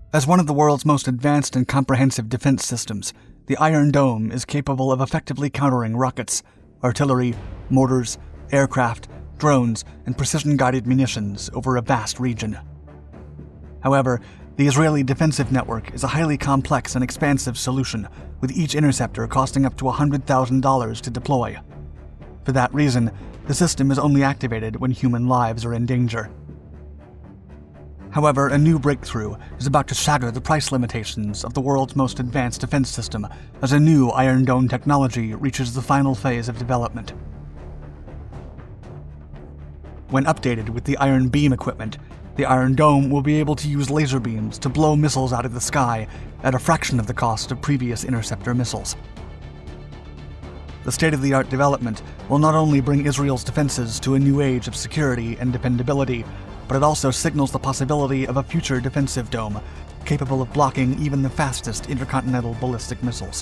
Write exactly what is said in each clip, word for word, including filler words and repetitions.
As one of the world's most advanced and comprehensive defense systems, the Iron Dome is capable of effectively countering rockets, artillery, mortars, aircraft, drones, and precision-guided munitions over a vast region. However, the Israeli defensive network is a highly complex and expansive solution, with each interceptor costing up to one hundred thousand dollars to deploy. For that reason, the system is only activated when human lives are in danger. However, a new breakthrough is about to shatter the price limitations of the world's most advanced defense system as a new Iron Dome technology reaches the final phase of development. When updated with the Iron Beam equipment, the Iron Dome will be able to use laser beams to blow missiles out of the sky at a fraction of the cost of previous interceptor missiles. The state-of-the-art development will not only bring Israel's defenses to a new age of security and dependability, but it also signals the possibility of a future defensive dome, capable of blocking even the fastest intercontinental ballistic missiles.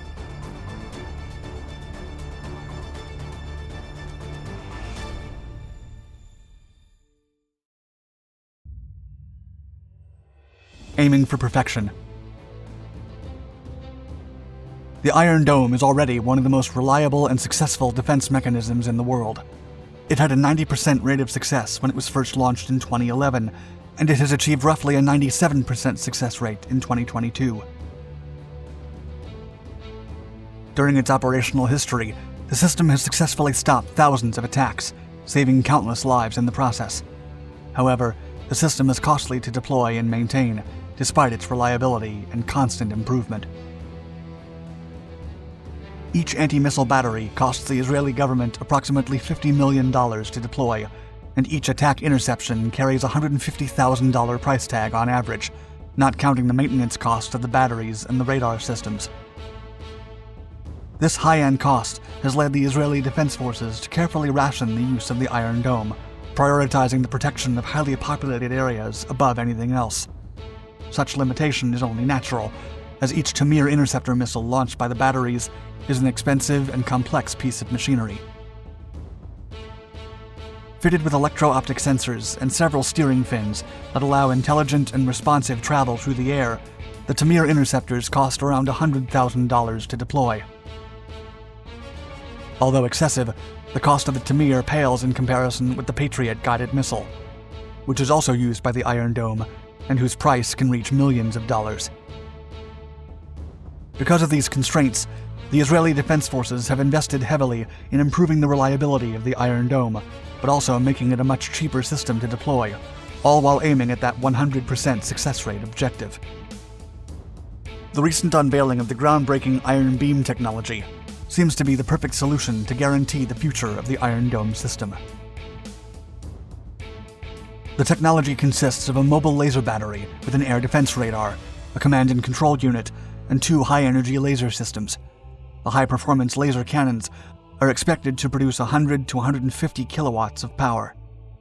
Aiming for perfection. The Iron Dome is already one of the most reliable and successful defense mechanisms in the world. It had a ninety percent rate of success when it was first launched in twenty eleven, and it has achieved roughly a ninety-seven percent success rate in twenty twenty-two. During its operational history, the system has successfully stopped thousands of attacks, saving countless lives in the process. However, the system is costly to deploy and maintain, despite its reliability and constant improvement. Each anti-missile battery costs the Israeli government approximately fifty million dollars to deploy, and each attack interception carries a one hundred fifty thousand dollars price tag on average, not counting the maintenance cost of the batteries and the radar systems. This high-end cost has led the Israeli Defense Forces to carefully ration the use of the Iron Dome, prioritizing the protection of highly populated areas above anything else. Such limitation is only natural, as each Tamir interceptor missile launched by the batteries is an expensive and complex piece of machinery. Fitted with electro-optic sensors and several steering fins that allow intelligent and responsive travel through the air, the Tamir interceptors cost around one hundred thousand dollars to deploy. Although excessive, the cost of the Tamir pales in comparison with the Patriot guided missile, which is also used by the Iron Dome, and whose price can reach millions of dollars. Because of these constraints, the Israeli Defense Forces have invested heavily in improving the reliability of the Iron Dome, but also making it a much cheaper system to deploy, all while aiming at that one hundred percent success rate objective. The recent unveiling of the groundbreaking Iron Beam technology seems to be the perfect solution to guarantee the future of the Iron Dome system. The technology consists of a mobile laser battery with an air defense radar, a command and control unit, and two high-energy laser systems. The high-performance laser cannons are expected to produce one hundred to one hundred fifty kilowatts of power.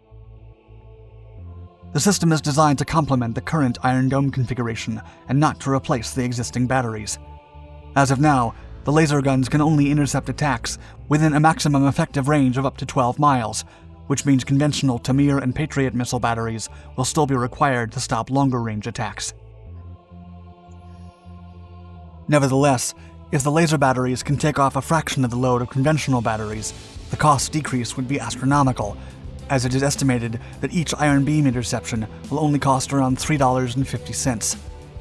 The system is designed to complement the current Iron Dome configuration and not to replace the existing batteries. As of now, the laser guns can only intercept attacks within a maximum effective range of up to twelve miles, which means conventional Tamir and Patriot missile batteries will still be required to stop longer-range attacks. Nevertheless, if the laser batteries can take off a fraction of the load of conventional batteries, the cost decrease would be astronomical, as it is estimated that each Iron Beam interception will only cost around three dollars and fifty cents.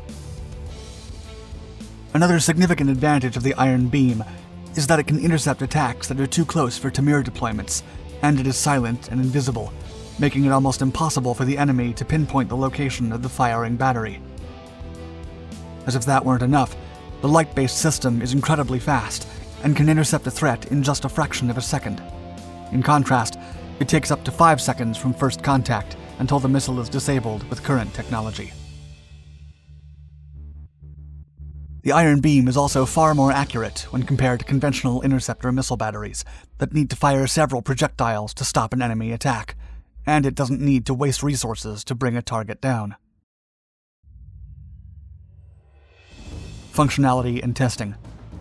Another significant advantage of the Iron Beam is that it can intercept attacks that are too close for Tamir deployments, and it is silent and invisible, making it almost impossible for the enemy to pinpoint the location of the firing battery. As if that weren't enough, the light-based system is incredibly fast and can intercept a threat in just a fraction of a second. In contrast, it takes up to five seconds from first contact until the missile is disabled with current technology. The Iron Beam is also far more accurate when compared to conventional interceptor missile batteries that need to fire several projectiles to stop an enemy attack, and it doesn't need to waste resources to bring a target down. Functionality and testing.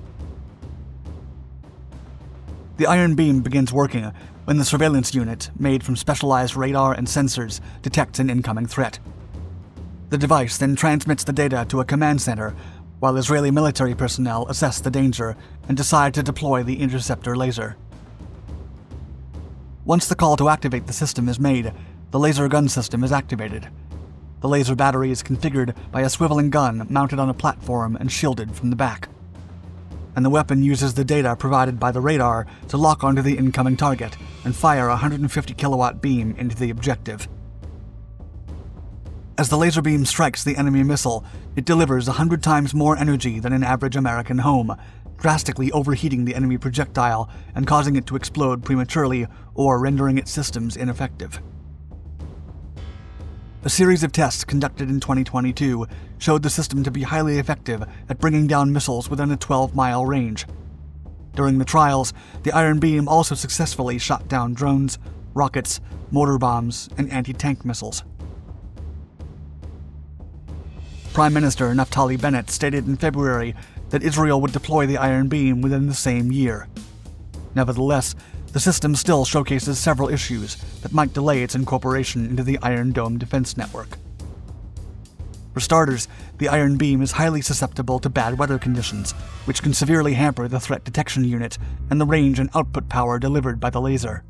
The Iron Beam begins working when the surveillance unit, made from specialized radar and sensors, detects an incoming threat. The device then transmits the data to a command center, while Israeli military personnel assess the danger and decide to deploy the interceptor laser. Once the call to activate the system is made, the laser gun system is activated. The laser battery is configured by a swiveling gun mounted on a platform and shielded from the back. And the weapon uses the data provided by the radar to lock onto the incoming target and fire a one hundred fifty kilowatt beam into the objective. As the laser beam strikes the enemy missile, it delivers one hundred times more energy than an average American home, drastically overheating the enemy projectile and causing it to explode prematurely or rendering its systems ineffective. A series of tests conducted in twenty twenty-two showed the system to be highly effective at bringing down missiles within a twelve mile range. During the trials, the Iron Beam also successfully shot down drones, rockets, mortar bombs, and anti-tank missiles. Prime Minister Naftali Bennett stated in February that Israel would deploy the Iron Beam within the same year. Nevertheless, the system still showcases several issues that might delay its incorporation into the Iron Dome defense network. For starters, the Iron Beam is highly susceptible to bad weather conditions, which can severely hamper the threat detection unit and the range and output power delivered by the laser.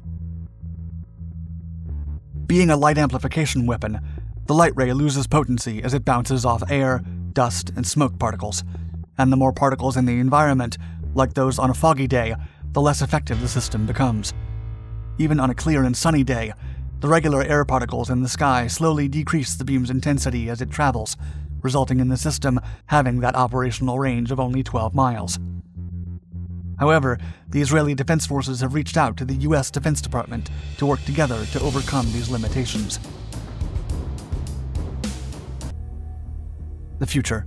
Being a light amplification weapon, the light ray loses potency as it bounces off air, dust, and smoke particles, and the more particles in the environment, like those on a foggy day, the less effective the system becomes. Even on a clear and sunny day, the regular air particles in the sky slowly decrease the beam's intensity as it travels, resulting in the system having that operational range of only twelve miles. However, the Israeli Defense Forces have reached out to the U S Defense Department to work together to overcome these limitations. The future.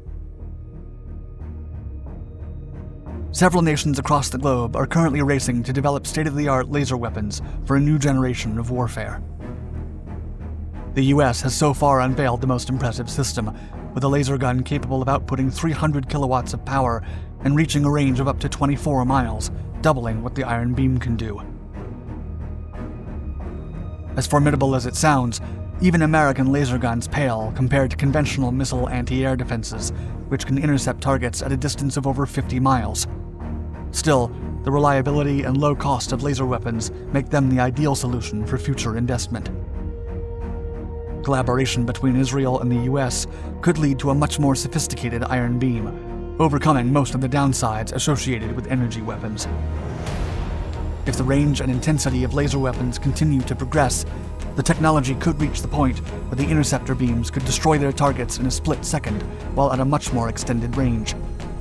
Several nations across the globe are currently racing to develop state-of-the-art laser weapons for a new generation of warfare. The U S has so far unveiled the most impressive system, with a laser gun capable of outputting three hundred kilowatts of power and reaching a range of up to twenty-four miles, doubling what the Iron Beam can do. As formidable as it sounds, even American laser guns pale compared to conventional missile anti-air defenses, which can intercept targets at a distance of over fifty miles. Still, the reliability and low cost of laser weapons make them the ideal solution for future investment. Collaboration between Israel and the U S could lead to a much more sophisticated Iron Beam, overcoming most of the downsides associated with energy weapons. If the range and intensity of laser weapons continue to progress, the technology could reach the point where the interceptor beams could destroy their targets in a split second while at a much more extended range.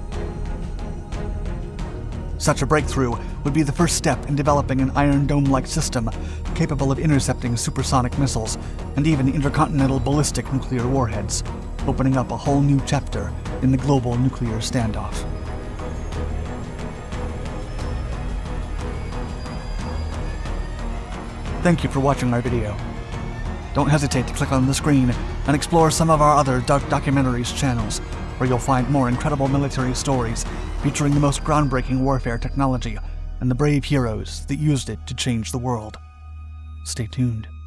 Such a breakthrough would be the first step in developing an Iron Dome-like system capable of intercepting supersonic missiles and even intercontinental ballistic nuclear warheads, opening up a whole new chapter in the global nuclear standoff. Thank you for watching our video. Don't hesitate to click on the screen and explore some of our other Dark Documentaries channels, where you'll find more incredible military stories featuring the most groundbreaking warfare technology and the brave heroes that used it to change the world. Stay tuned.